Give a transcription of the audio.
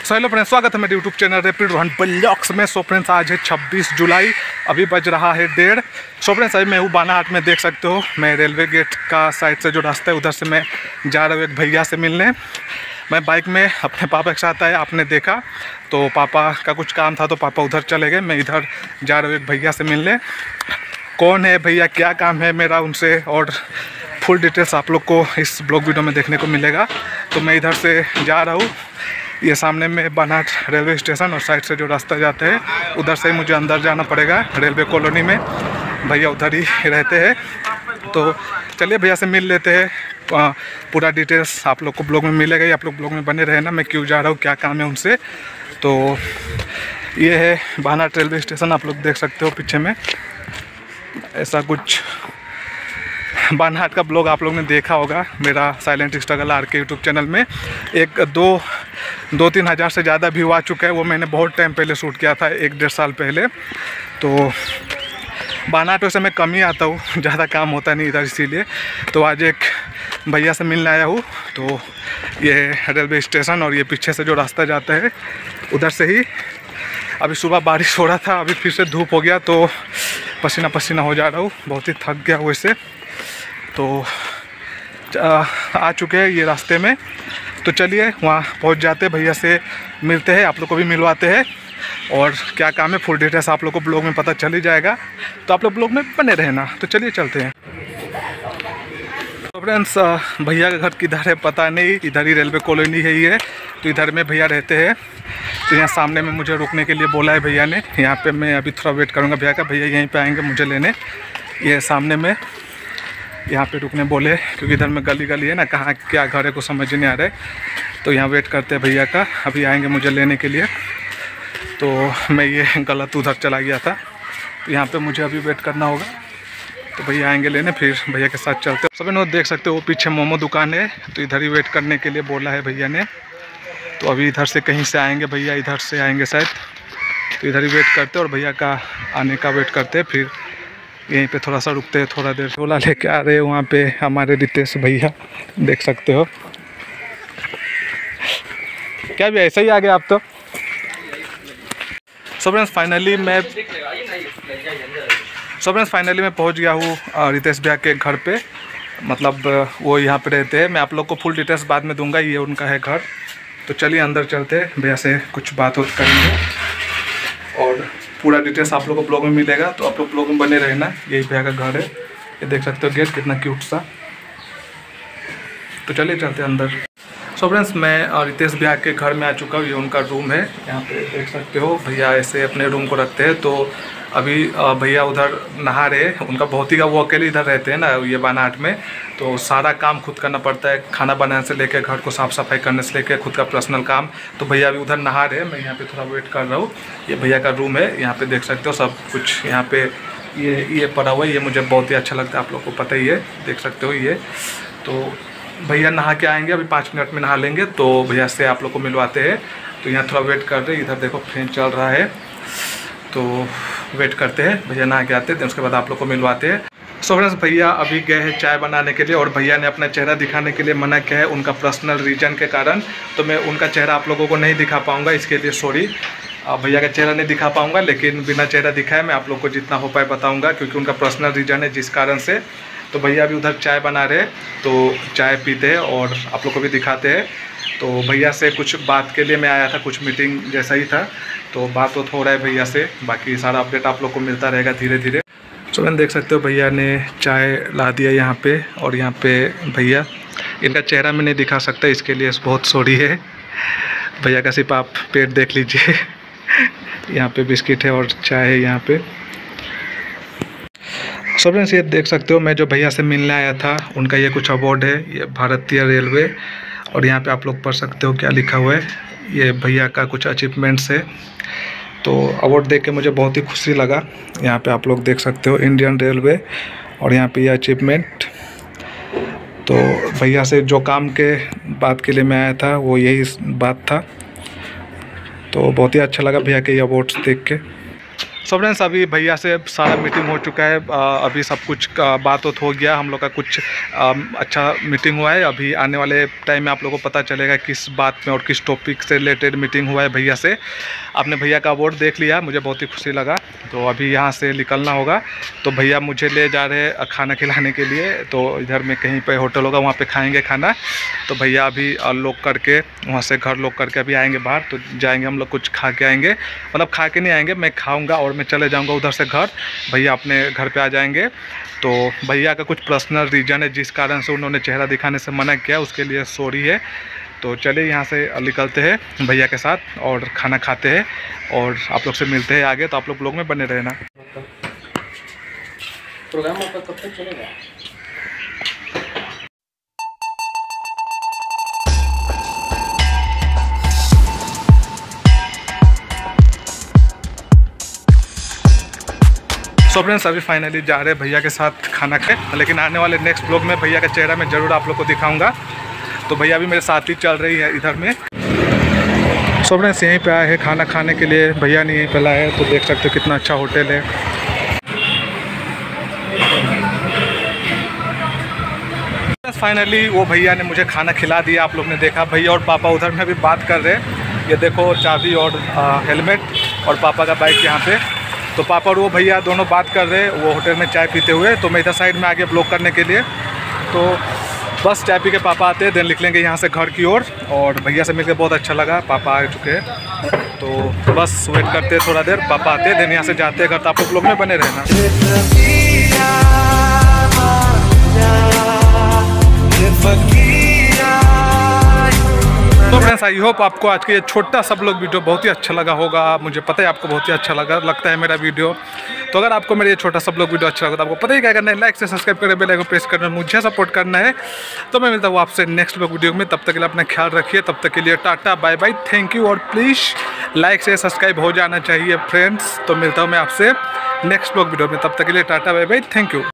So hello friends, स्वागत है मेरे YouTube channel rapid Rohan blogs में। सो फ्रेंड्स, आज है 26 जुलाई, अभी बज रहा है 1:30। सो फ्रेंड्स, अभी मैं हूँ बानाहाट में, देख सकते हो। मैं रेलवे गेट का साइड से जो रास्ता है उधर से मैं जा रहा हूँ एक भैया से मिलने। मैं बाइक में अपने पापा के साथ आया, आपने देखा। तो पापा का कुछ काम था तो पापा उधर चले गए, मैं इधर जा रहा हूँ एक भैया से मिलने। कौन है भैया, क्या काम है मेरा उनसे, और फुल डिटेल्स आप लोग को इस ब्लॉग वीडियो में देखने को मिलेगा। तो मैं इधर से जा रहा हूँ, ये सामने में बानाहाट रेलवे स्टेशन और साइड से जो रास्ता जाते हैं उधर से ही मुझे अंदर जाना पड़ेगा रेलवे कॉलोनी में। भैया उधर ही रहते हैं, तो चलिए भैया से मिल लेते हैं। पूरा डिटेल्स आप लोग को ब्लॉग में मिलेगा ही, आप लोग ब्लॉग में बने रहे ना। मैं क्यों जा रहा हूँ, क्या काम है उनसे। तो ये है बानाहाट रेलवे स्टेशन, आप लोग देख सकते हो पीछे में। ऐसा कुछ बानाहाट का ब्लॉग आप लोग ने देखा होगा मेरा silent struggle R K YouTube channel में। एक दो तीन हज़ार से ज़्यादा व्यू आ चुका है। वो मैंने बहुत टाइम पहले शूट किया था, 1-1.5 साल पहले। तो बानाहाट वैसे मैं कम ही आता हूँ, ज़्यादा काम होता नहीं इधर, इसीलिए। तो आज एक भैया से मिलने आया हूँ। तो ये रेलवे स्टेशन और ये पीछे से जो रास्ता जाता है उधर से ही। अभी सुबह बारिश हो रहा था, अभी फिर से धूप हो गया तो पसीना पसीना हो जा रहा हूँ, बहुत ही थक गया वैसे। तो आ चुके हैं ये रास्ते में, तो चलिए वहाँ पहुँच जाते हैं, भैया से मिलते हैं, आप लोग को भी मिलवाते हैं। और क्या काम है फुल डिटेल्स आप लोग को ब्लॉग में पता चल ही जाएगा, तो आप लोग ब्लॉग में बने रहना। तो चलिए चलते हैं। तो फ्रेंड्स, भैया का घर किधर है पता नहीं, इधर ही रेलवे कॉलोनी है ये, तो इधर में भैया रहते हैं। तो यहाँ सामने में मुझे रुकने के लिए बोला है भैया ने। यहाँ पे मैं अभी थोड़ा वेट करूँगा भैया का, भैया यहीं पे आएंगे मुझे लेने। ये सामने में यहाँ पे रुकने बोले, क्योंकि इधर में गली है ना, कहाँ क्या घर है कुछ समझ नहीं आ रहा है। तो यहाँ वेट करते हैं भैया का, अभी आएंगे मुझे लेने के लिए। तो मैं ये गलत उधर चला गया था, तो यहाँ पे मुझे अभी वेट करना होगा। तो भैया आएंगे लेने, फिर भैया के साथ चलते हैं। सभी लोग देख सकते हो वो पीछे मोमो दुकान है, तो इधर ही वेट करने के लिए बोला है भैया ने। तो अभी इधर से कहीं से आएंगे भैया, इधर से आएंगे शायद। तो इधर ही वेट करते हैं और भैया का आने का वेट करते हैं, फिर यहीं पे थोड़ा सा रुकते हैं थोड़ा देर। झोला लेके आ रहे हैं वहाँ पे हमारे रितेश भैया, देख सकते हो। क्या भी ऐसा ही आ गया आप तो। सो फ्रेंड्स, फाइनली मैं पहुँच गया हूँ रितेश भैया के घर पे। मतलब वो यहाँ पे रहते हैं। मैं आप लोग को फुल डिटेल्स बाद में दूंगा, ये उनका है घर। तो चलिए अंदर चलते हैं, भैया से कुछ बात करेंगे और पूरा डिटेल्स आप लोग को ब्लॉग में मिलेगा। तो आप लोग ब्लॉग में बने रहना। यही भैया का घर है, ये देख सकते हो गेट कितना क्यूट सा। तो चलिए चलते हैं अंदर। सो फ्रेंड्स, मैं रितेश भैया के घर में आ चुका हूँ। ये उनका रूम है, यहाँ पे देख सकते हो। भैया ऐसे अपने रूम को रखते हैं। तो अभी भैया उधर नहा रहे हैं। उनका बहुत ही का वो अकेले इधर रहते हैं ना ये बानाहाट में, तो सारा काम खुद करना पड़ता है, खाना बनाने से लेकर घर को साफ़ सफाई करने से लेकर खुद का पर्सनल काम। तो भैया अभी उधर नहा रहे हैं, मैं यहाँ पे थोड़ा वेट कर रहा हूँ। ये भैया का रूम है, यहाँ पे देख सकते हो सब कुछ। यहाँ पे ये पड़ा हुआ है, ये मुझे बहुत ही अच्छा लगता है, आप लोग को पता ही है, देख सकते हो ये। तो भैया नहा के आएंगे, अभी 5 मिनट में नहा लेंगे, तो भैया से आप लोग को मिलवाते हैं। तो यहाँ थोड़ा वेट कर रहे हैं, इधर देखो फैन चल रहा है, तो वेट करते हैं भैया नहा के आते हैं, उसके बाद आप लोग को मिलवाते हैं। सो फ्रेंड्स, भैया अभी गए हैं चाय बनाने के लिए, और भैया ने अपना चेहरा दिखाने के लिए मना किया है उनका पर्सनल रीजन के कारण। तो मैं उनका चेहरा आप लोगों को नहीं दिखा पाऊँगा, इसके लिए सॉरी। भैया का चेहरा नहीं दिखा पाऊँगा, लेकिन बिना चेहरा दिखाए मैं आप लोग को जितना हो पाए बताऊँगा, क्योंकि उनका पर्सनल रीजन है जिस कारण से। तो भैया अभी उधर चाय बना रहे, तो चाय पीते हैं और आप लोग को भी दिखाते हैं। तो भैया से कुछ बात के लिए मैं आया था, कुछ मीटिंग जैसा ही था, तो बात तो हो रहा है भैया से। बाकी सारा अपडेट आप लोग को मिलता रहेगा धीरे धीरे। तो मैंने देख सकते हो भैया ने चाय ला दिया यहाँ पे, और यहाँ पे भैया, इनका चेहरा मैं नहीं दिखा सकता, इसके लिए बहुत सॉरी है भैया का, सिर्फ आप पेट देख लीजिए। यहाँ पे बिस्किट है और चाय है यहाँ पे। सो फ्रेंड्स, ये देख सकते हो मैं जो भैया से मिलने आया था उनका ये कुछ अवार्ड है, ये भारतीय रेलवे। और यहाँ पे आप लोग पढ़ सकते हो क्या लिखा हुआ है, ये भैया का कुछ अचीवमेंट्स है। तो अवार्ड देख के मुझे बहुत ही खुशी लगा। यहाँ पे आप लोग देख सकते हो इंडियन रेलवे, और यहाँ पे ये अचीवमेंट। तो भैया से जो काम के बात के लिए मैं आया था वो यही बात था। तो बहुत ही अच्छा लगा भैया के ये अवार्ड्स देख के। सो फ्रेंड्स अभी भैया से सारा मीटिंग हो चुका है, अभी सब कुछ बात हो गया, हम लोग का कुछ अच्छा मीटिंग हुआ है। अभी आने वाले टाइम में आप लोगों को पता चलेगा किस बात में और किस टॉपिक से रिलेटेड मीटिंग हुआ है भैया से। आपने भैया का अवार्ड देख लिया, मुझे बहुत ही खुशी लगा। तो अभी यहाँ से निकलना होगा, तो भैया मुझे ले जा रहे हैं खाना खिलाने के लिए। तो इधर में कहीं पे होटल होगा, वहाँ पे खाएंगे खाना। तो भैया अभी लॉक करके वहाँ से घर लॉक करके अभी आएंगे बाहर, तो जाएंगे हम लोग, कुछ खा के आएंगे। मतलब खा के नहीं आएंगे, मैं खाऊंगा और मैं चले जाऊंगा उधर से घर, भैया अपने घर पे आ जाएंगे। तो भैया का कुछ पर्सनल रीज़न है जिस कारण से उन्होंने चेहरा दिखाने से मना किया, उसके लिए सॉरी है। तो चलिए यहाँ से निकलते हैं भैया के साथ और खाना खाते हैं और आप लोग से मिलते हैं आगे। तो आप लोग ब्लॉग में बने रहना। प्रोग्राम आपका कब तक चलेगा? सो फ्रेंड्स अभी फाइनली जा रहे हैं भैया के साथ खाना खाए, लेकिन आने वाले नेक्स्ट ब्लॉग में भैया का चेहरा मैं ज़रूर आप लोग को दिखाऊंगा। तो भैया भी मेरे साथ ही चल रही है इधर में। सो फ्रेंड्स यहीं पे आए हैं खाना खाने के लिए, भैया ने यहीं पे लाया है। तो देख सकते हो कितना अच्छा होटल है। फाइनली वो भैया ने मुझे खाना खिला दिया, आप लोग ने देखा। भैया और पापा उधर में भी बात कर रहे हैं, ये देखो चाबी और हेलमेट और पापा का बाइक यहाँ पे। तो पापा और वो भैया दोनों बात कर रहे हैं, वो होटल में चाय पीते हुए। तो मैं इधर साइड में आगे ब्लॉक करने के लिए, तो बस चाय पी के पापा आते हैं, देन निकलेंगे यहाँ से घर की ओर। और भैया से मिलकर बहुत अच्छा लगा, पापा आ चुके हैं। तो बस वेट करते हैं थोड़ा देर, पापा आते हैं, देन यहाँ से जाते हैं घर। तो आप लोग में बने रहना। तो फ्रेंड्स आई होप आपको आज के ये छोटा सब लोग वीडियो बहुत ही अच्छा लगा होगा। मुझे पता है आपको बहुत ही अच्छा लगता है मेरा वीडियो। तो अगर आपको मेरा ये छोटा सब लोग वीडियो अच्छा लगा तो आपको पता ही क्या करना है, लाइक से सब्सक्राइब करें, बेल आइकन प्रेस करना, मुझे सपोर्ट करना है। तो मैं मिलता हूँ आपसे नेक्स्ट वीडियो में, तब तक के लिए अपना ख्याल रखिए। तब तक के लिए tata bye bye, thank you. और प्लीज़ लाइक से सब्सक्राइब हो जाना चाहिए फ्रेंड्स। तो मिलता हूँ मैं आपसे नेक्स्ट वीडियो में, तब तक के लिए tata bye bye, thank you.